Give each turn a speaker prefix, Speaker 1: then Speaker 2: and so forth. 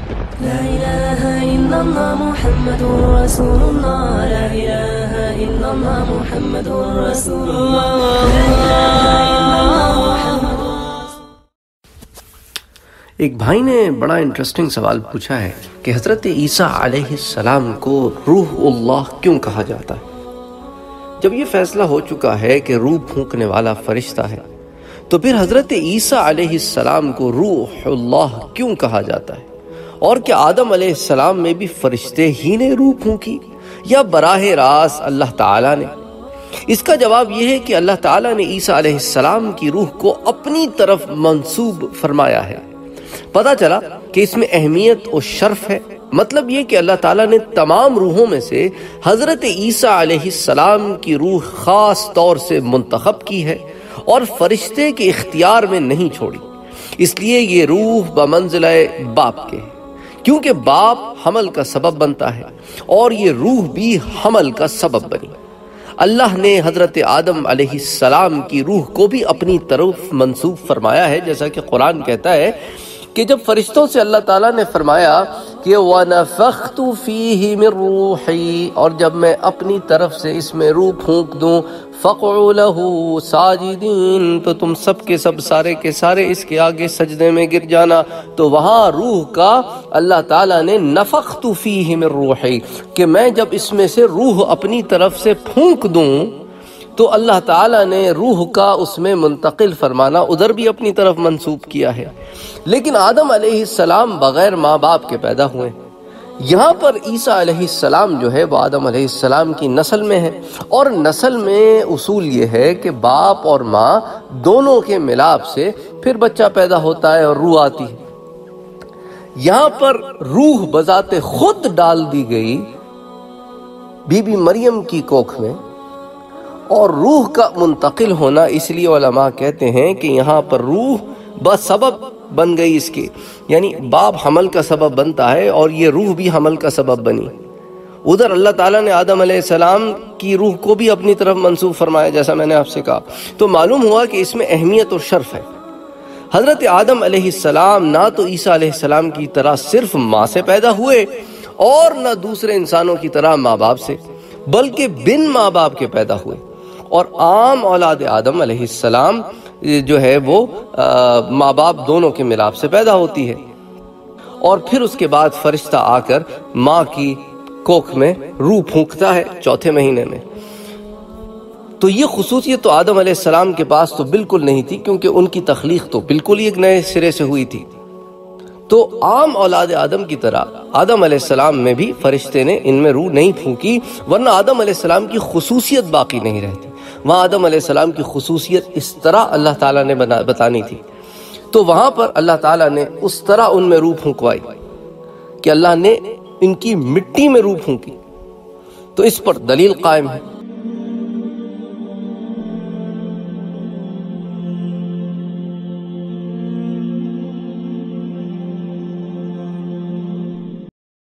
Speaker 1: لا إله إلا الله محمد رسول الله لا إله إلا الله محمد رسول الله لا إله إلا الله محمد.
Speaker 2: ایک بھائی نے بڑا انٹرسٹنگ سوال پوچھا ہے کہ حضرت عیسیٰ علیہ السلام کو روح اللہ کیوں کہا جاتا ہے؟ جب یہ فیصلہ ہو چکا ہے کہ روح پھونکنے والا فرشتہ ہے تو پھر حضرت عیسیٰ علیہ السلام کو روح اللہ کیوں کہا جاتا ہے؟ اور کیا آدم علیہ السلام میں بھی فرشتے ہی نے روح پھونکی یا براہ راست اللہ تعالیٰ نے؟ اس کا جواب یہ ہے کہ اللہ تعالیٰ نے عیسیٰ علیہ السلام کی روح کو اپنی طرف منسوب فرمایا ہے. پتہ چلا کہ اس میں اہمیت اور شرف ہے. مطلب یہ کہ اللہ تعالیٰ نے تمام روحوں میں سے حضرت عیسیٰ علیہ السلام کی روح خاص طور سے منتخب کی ہے اور فرشتے کے اختیار میں نہیں چھوڑی. اس لیے یہ روح بمنزلہ باپ کے ہے، کیونکہ باپ حمل کا سبب بنتا ہے اور یہ روح بھی حمل کا سبب بنی. اللہ نے حضرت آدم علیہ السلام کی روح کو بھی اپنی طرف منسوب فرمایا ہے، جیسا کہ قرآن کہتا ہے کہ جب فرشتوں سے اللہ تعالیٰ نے فرمایا کہ وَنَفَخْتُ فِيهِ مِن رُوحِي، اور جب میں اپنی طرف سے اس میں روح پھونک دوں فَقْعُوا لَهُ سَاجِدِينَ، تو تم سب کے سب سارے کے سارے اس کے آگے سجدے میں گر جانا. تو وہاں روح کا اللہ تعالیٰ نے نفخت فیہ من روحی، کہ میں جب اس میں سے روح اپنی طرف سے پھونک دوں تو اللہ تعالیٰ نے روح کا اس میں منتقل فرمانا ادھر بھی اپنی طرف منسوب کیا ہے. لیکن آدم علیہ السلام بغیر ماں باپ کے پیدا ہوئے. یہاں پر عیسیٰ علیہ السلام جو ہے وہ آدم علیہ السلام کی نسل میں ہے، اور نسل میں اصول یہ ہے کہ باپ اور ماں دونوں کے ملاپ سے پھر بچہ پیدا ہوتا ہے اور روح آتی ہے. یہاں پر روح بذات خود ڈال دی گئی بی بی مریم کی کوکھ میں، اور روح کا منتقل ہونا اس لیے علماء کہتے ہیں کہ یہاں پر روح بسبب بن گئی اس کے، یعنی باپ حمل کا سبب بنتا ہے اور یہ روح بھی حمل کا سبب بنی. ادھر اللہ تعالیٰ نے آدم علیہ السلام کی روح کو بھی اپنی طرف منسوب فرمایا، جیسا میں نے آپ سے کہا. تو معلوم ہوا کہ اس میں اہمیت اور شرف ہے. حضرت آدم علیہ السلام نہ تو عیسیٰ علیہ السلام کی طرح صرف ماں سے پیدا ہوئے اور نہ دوسرے انسانوں کی طرح ماں باپ سے، بلکہ بن ماں باپ کے پیدا ہوئے. اور عام اولاد آدم علیہ السلام جو ہے وہ ماں باپ دونوں کے ملاپ سے پیدا ہوتی ہے، اور پھر اس کے بعد فرشتہ آ کر ماں کی کوکھ میں روح پھونکتا ہے 4 مہینے میں. تو یہ خصوصیت تو آدم علیہ السلام کے پاس تو بالکل نہیں تھی، کیونکہ ان کی تخلیق تو بالکل ہی ایک نئے سرے سے ہوئی تھی. تو عام اولاد آدم کی طرح آدم علیہ السلام میں بھی فرشتے نے ان میں روح نہیں پھونکی، ورنہ آدم علیہ السلام کی خصوصیت باقی نہیں رہتی. وہاں آدم علیہ السلام کی خصوصیت اس طرح اللہ تعالیٰ نے بتانی تھی، تو وہاں پر اللہ تعالیٰ نے اس طرح ان میں روح پھونکوائی کہ اللہ نے ان کی مٹی میں روح پھونکی. تو اس پر دلیل قائم ہے